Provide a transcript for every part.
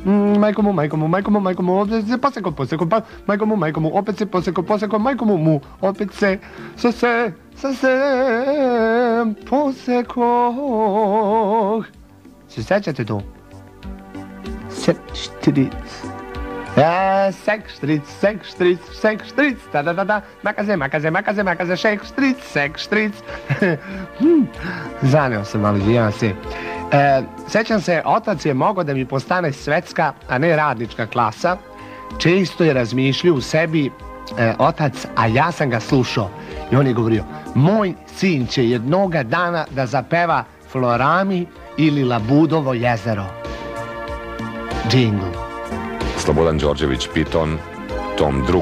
Majko mu, opet se posekao, majko mu, opet se posekao, majko mu, opet se posekao. Se sećate to? Sekštric, da, makaze, sekštric. Zaneo sam, ali izvijavam se. Sećam se, otac je mogao da mi postane svetska, a ne radnička klasa. Često je razmišljao u sebi otac, a ja sam ga slušao. I on je govorio, moj sin će jednoga dana da zapeva Florami ili Labudovo jezero. Džingl. Slobodan Đorđević Piton, tom 2.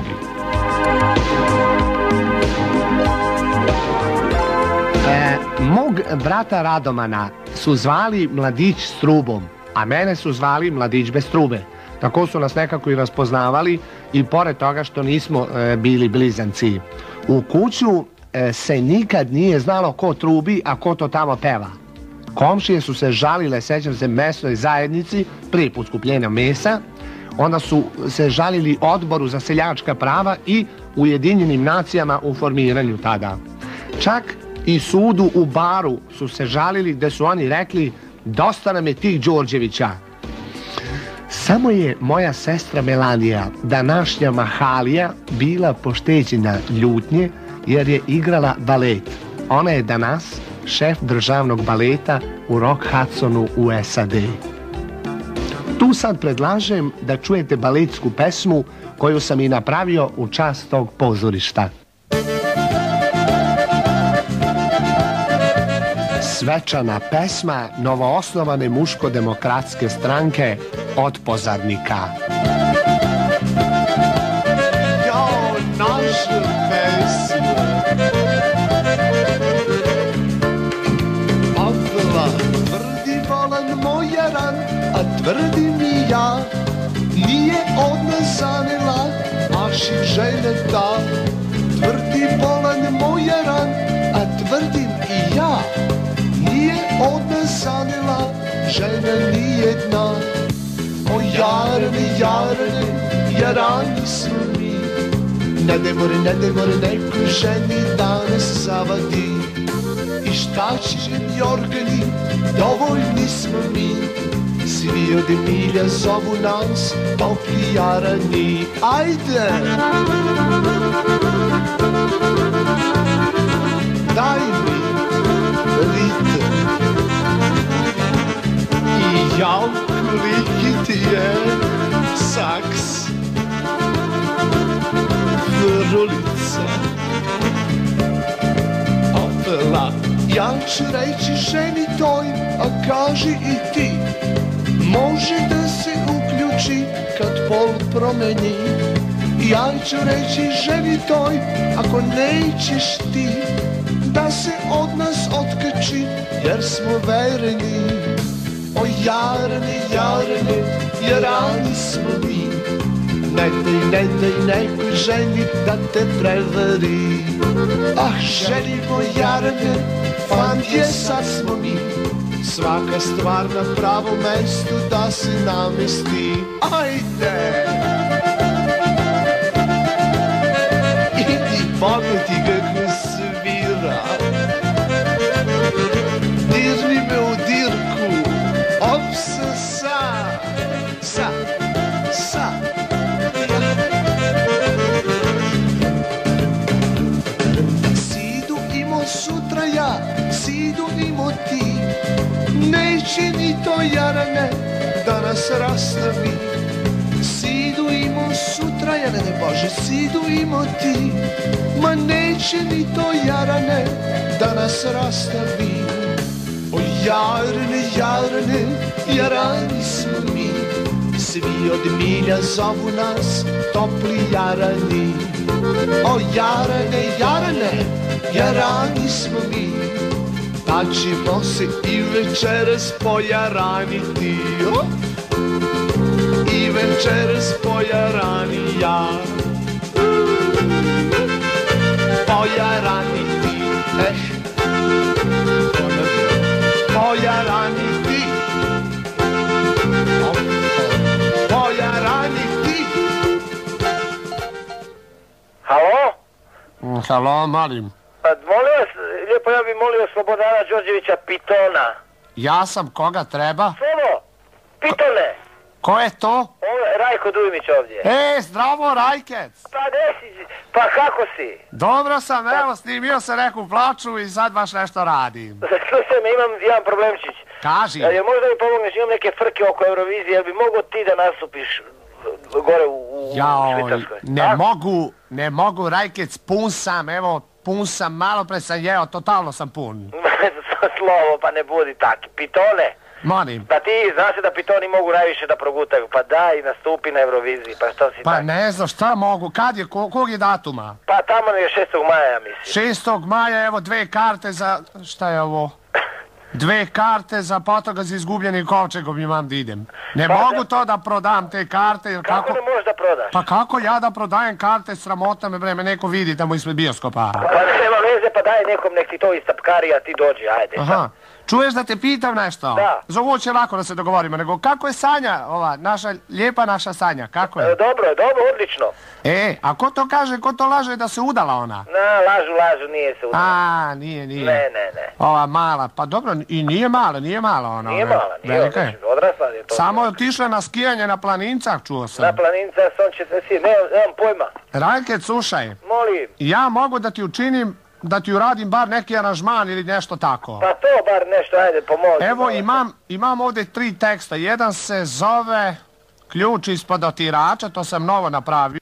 Mog brata Radomana su zvali Mladić s trubom, a mene su zvali Mladić bez trube. Tako su nas nekako i raspoznavali i pored toga što nismo bili blizanci. U kuću se nikad nije znalo ko trubi, a ko to tamo peva. Komšije su se žalile, sećam se, mesnoj zajednici prije poskupljenja mesa. Onda su se žalili Odboru za seljačka prava i Ujedinjenim nacijama u formiranju tada. Čak i sudu u Baru su se žalili, gde su oni rekli dosta nam je tih Đorđevića. Samo je moja sestra Melanija, današnja Mahalija, bila pošteđena ljutnje jer je igrala balet. Ona je danas šef državnog baleta u Rock Hudsonu u SAD. Tu sad predlažem da čujete baletsku pesmu koju sam i napravio u čast tog pozorišta. Svečana pesma novoosnovane muško-demokratske stranke Od pozadnika. Jao, naša pesma Pavla, tvrdi volan moj jaran, a tvrdi mi ja, nije od nas zanela, naši žene ta. Tvrdi volan moj jaran, a tvrdim i ja, nije od nas zanela, žena nijedna. O jarane, jarane, jarani smo mi, ne demore neku ženi danas zavadi. I šta će ženi organi, dovoljni smo mi, svi od Emilija zovu nas topli jarani. Ajde! Daj mi ritem i jao koliki ti je saks, frulica. Opela, ja ću reći ženi toj, a kaži i ti, može da se uključi kad pol promeni. Ja ću reći ženi toj, ako nećeš ti, da se od nas otkači, jer smo vereni. O jarane, jarane, jarani smo mi, ne daj nekoj ženi da te prevari. Ah, želimo jarane, fantje sad smo mi, svaka stvar na pravom mestu da se namesti. Ajde! Idi pogodi kako svira, dirni me u dirku, opsa sa. Sidu imo sutra ja, sidu imo ti, neće ni to jarane da nas rastavi. Sidu imo sutra jarane, Bože, sidu imo ti, ma neće ni to jarane da nas rastavi. O jarane, jarane, jarani smo mi, svi od milja zovu nas topli jarani. O jarane, jarane, jarani smo mi, pa ćemo se i večeras pojaraniti. I večeras pojarani ja, pojaraniti, pojaraniti. Halo, molim. Pa molim vas, lijepo ja bih molio Slobodana Đorđevića Pitona. Ja sam, koga treba? Slobo, Pitone. Ko je to? Ovo je Rajko Dujmić ovdje. Zdravo, Rajkec. Pa desi, pa kako si? Dobro sam, evo, snimio se neku plaču i sad baš nešto radim. Slušaj me, imam jedan problemčić. Kaži. Jel možda mi pomogneš, imam neke frke oko Eurovizije, jel bi mogo ti da nastupiš gore u Švicarskoj? Ne mogu, Rajkec, pun sam, malo pre sam jeo, totalno sam pun. Slovo, pa ne budi taki. Pitone. Molim. Pa ti znaš da pitoni mogu najviše da progutaju, pa daj, nastupi na Euroviziji, pa što si Pa tak? ne znam šta mogu, kad je, kog je datuma? Pa tamo je 6. maja, ja mislim. 6. maja, evo 2 karte za, šta je ovo? 2 karte za potraga za izgubljenim kovčegom imam da idem. Ne mogu to da prodam te karte, jer Kako ne možeš da prodaš? Pa kako ja da prodajem karte, sramota me bre, me neko vidi tamo ispred bioskopa. Pa nema veze, pa daj nekom nek ti to istapkari, a ti dođi, ajde. Aha. Čuješ da te pitam nešto? Da. Za ovo će lako da se dogovorimo, nego kako je Sanja, ova, lijepa naša Sanja, kako je? Dobro, odlično. A ko to kaže, ko to laže da se udala ona? Lažu, nije se udala. A, nije. Ne. Ova mala, pa dobro, i nije mala ona. Nije mala, nije odrasla je to. Samo je otišla na skijanje na Planincah, čuo sam. Na Planincah, nemam pojma. Rajkec, slušaj. Molim. Ja mogu da ti učinim, da ti uradim bar neki aranžman ili nešto tako. Pa to bar nešto, ajde, pomozi. Evo, imam ovdje 3 teksta. Jedan se zove Ključ ispod otirača, to sam novo napravio.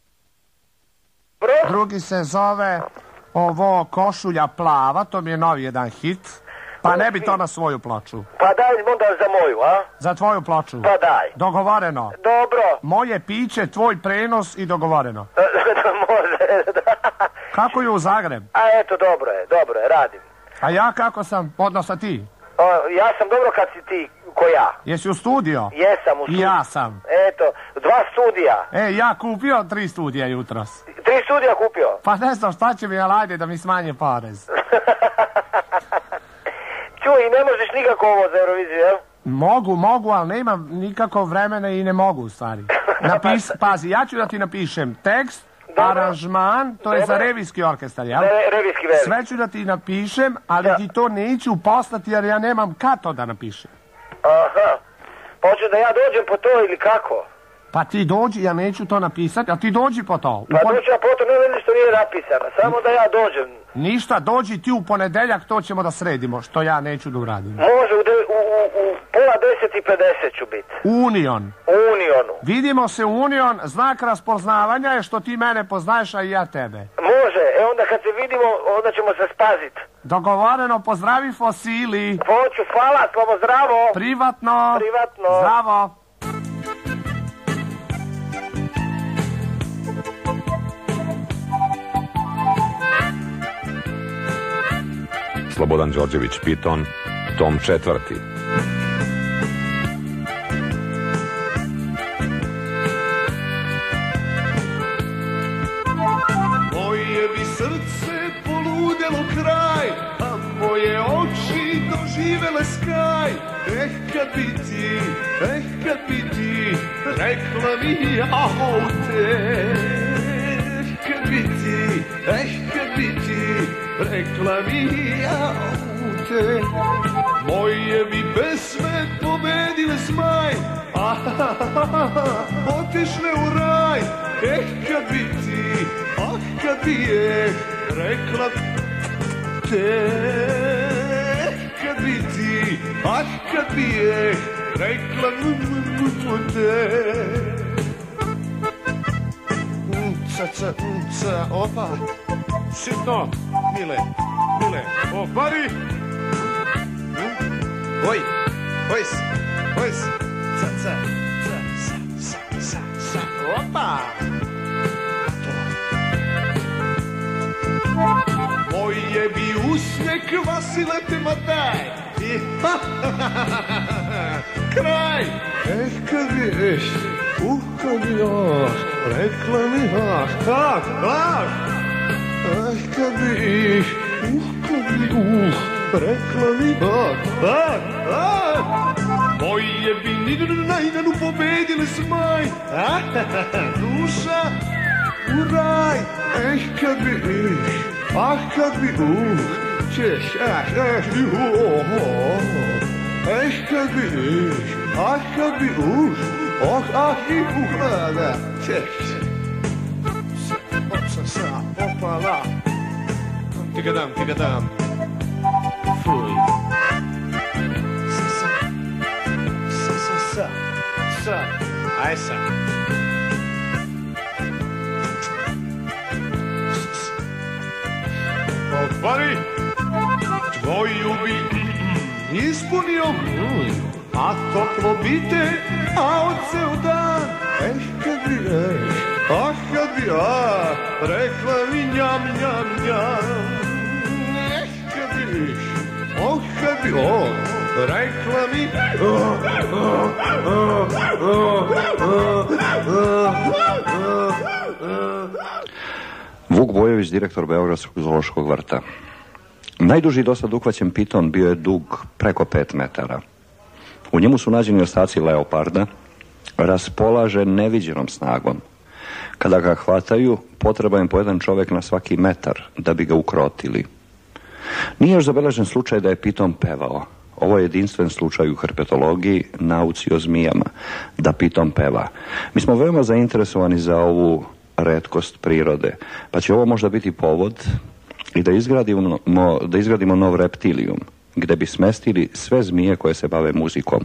Drugi se zove ovo Košulja plava, to mi je novi jedan hit. Pa ne bi to na svoju ploču. Pa daj onda za moju, a? Za tvoju ploču. Pa daj. Dogovoreno. Dobro. Moje piće, tvoj prenos i dogovoreno. Može, Kako je u Zagreb? A eto, dobro je, radim. A ja kako sam, odnosno ti? Ja sam dobro kad si ti, ko ja. Jesi u studio? Jesam u studiju. I ja sam. Eto, 2 studija. Ja kupio 3 studija jutros. 3 studija kupio? Pa ne znam šta će mi, ali ajde da mi smanje porez. Čuj, i ne možeš nikako ovo za Euroviziju, jel? Mogu, ali nemam nikako vremena i ne mogu u stvari. Pazi, ja ću da ti napišem tekst, aranžman, to je za revijski orkestar, jel? Revijski velik. Sve ću da ti napišem, ali ti to neću poslati jer ja nemam kad to da napišem. Aha, pa hoću da ja dođem po to ili kako? Pa ti dođi, ja neću to napisati, a ti dođi po to. Pa dođu ja po to, ne vidi što nije napisano, samo da ja dođem. Ništa, dođi ti u ponedeljak, to ćemo da sredimo, što ja neću da uradim. Može, u pola 10:50 ću biti. Unionu. Vidimo se u Union, znak raspoznavanja je što ti mene poznaješ, a i ja tebe. Može, onda kad se vidimo, onda ćemo se spazit. Dogovoreno, pozdravi Fosili. Hoću, hvala, Slobo, zdravo. Privatno. Zdravo. Slobodan Đorđević Piton, tom 4. Moje bi srce poludelo kraj, a moje oči doživele skaj. Kad bi ti rekla mi ja o te. Kad bi ti rekla mi ja o te. Moje bi pesme pobedile smaj, otišle u raj. Kad bi ti, kad bi je rekla te. Kad bi ti, kad bi je rekla te. Opa, sitno, mile, opari. Oj, opa. Moje bi usne kvasile te mataj. Kraj. Kad bi rekla mi kad bi rekla mi moje bi najdanu pobedile smaj. Duša u raj. Kad bi ah kad bi češ, kad bi ah kad bi da, češ. Opala. Tigadam. Fuj. Sa. Aj sa. Opali, tvoju bi ispunio, a toplo bite, a od ceo dan. Kad bi, rekla mi njam, kad bi, rekla mi, Vuk Bojović, direktor Beogradskog zoološkog vrta. Najduži dosad uhvaćen piton bio je dug preko 5 metara. U njemu su nađeni ostaci leoparda, raspolažen neviđenom snagom. Kada ga hvataju, potreban je po jedan čovjek na svaki metar da bi ga ukrotili. Nije još zabeležen slučaj da je piton pevao. Ovo je jedinstven slučaj u herpetologiji, nauci o zmijama, da piton peva. Mi smo veoma zainteresovani za ovu retkost prirode, pa će ovo možda biti povod i da izgradimo nov reptilijum, gde bi smestili sve zmije koje se bave muzikom.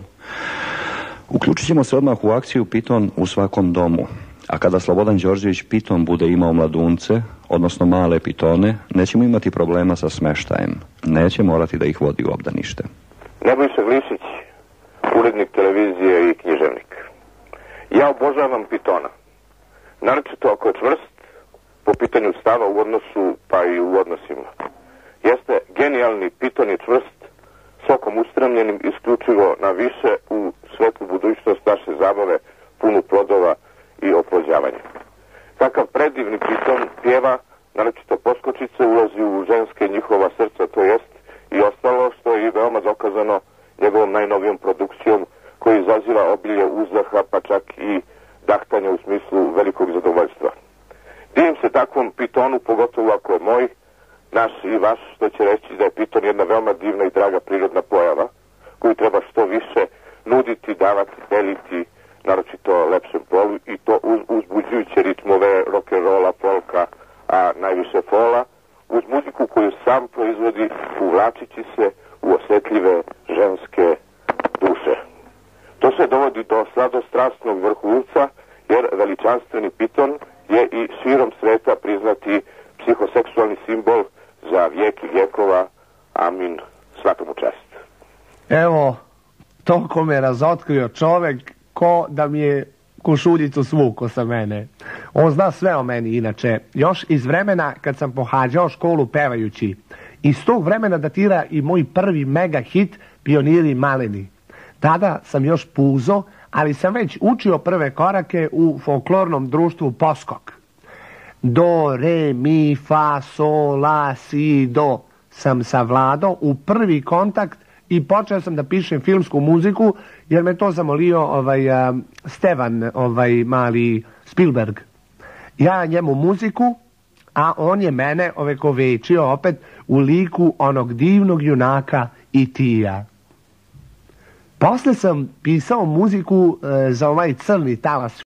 Uključit ćemo se odmah u akciju Piton u svakom domu, a kada Slobodan Đorđević Piton bude imao mladunce, odnosno male pitone, nećemo imati problema sa smeštajem. Neće morati da ih vodi u obdanište. Nebojša Glišić, urednik televizije i književnik. Ja obožavam pitona. Naročito ako je čvrst po pitanju stava u odnosu pa i u odnosima. Jeste genijalni, piton je čvrst, sokom ustramljenim isključivo na više u svetlu budućnost naše zabave, punu plodova i oplođavanja. Takav predivni piton pjeva, naročito poskočice, ulazi u ženske njihova srca, to jest i ostalo, što je i veoma dokazano njegovom najnovijom produkcijom koji izaziva obilje uzdaha pa čak i dahtanja u smislu velikog zadovoljstva. Divim se takvom pitonu, pogotovo ako je moj, naš i vaš, što će reći da je piton jedna veoma divna i draga prirodna pojava koju treba što više nuditi, davati, deliti, naročito lepšem polu i to uz uzbuđujuće ritmove rock'n'rolla, folka, a najviše fola, uz muziku koju sam proizvodi, uvlačići se u osjetljive ženske duše. To se dovodi do sladostrastnog vrhunca, jer veličanstveni piton je i širom sveta priznati psihoseksualni simbol za vijek i vjekova. Amin, svakom čast. Evo, toliko me razotkrio čovek ko da mi je kušuljicu svuko sa mene. On zna sve o meni inače, još iz vremena kad sam pohađao školu pevajući. Iz tog vremena datira i moj prvi mega hit Pioniri maleni. Tada sam još puzo, ali sam već učio prve korake u folklornom društvu Poskok. Do, re, mi, fa, sol, la, si, do sam savladao u prvi kontakt i počeo sam da pišem filmsku muziku jer me to zamolio Stevan, mali Spielberg. Ja njemu muziku, a on je mene ovekovečio opet u liku onog divnog junaka E.T.-a. Posle sam pisao muziku za ovaj crni talas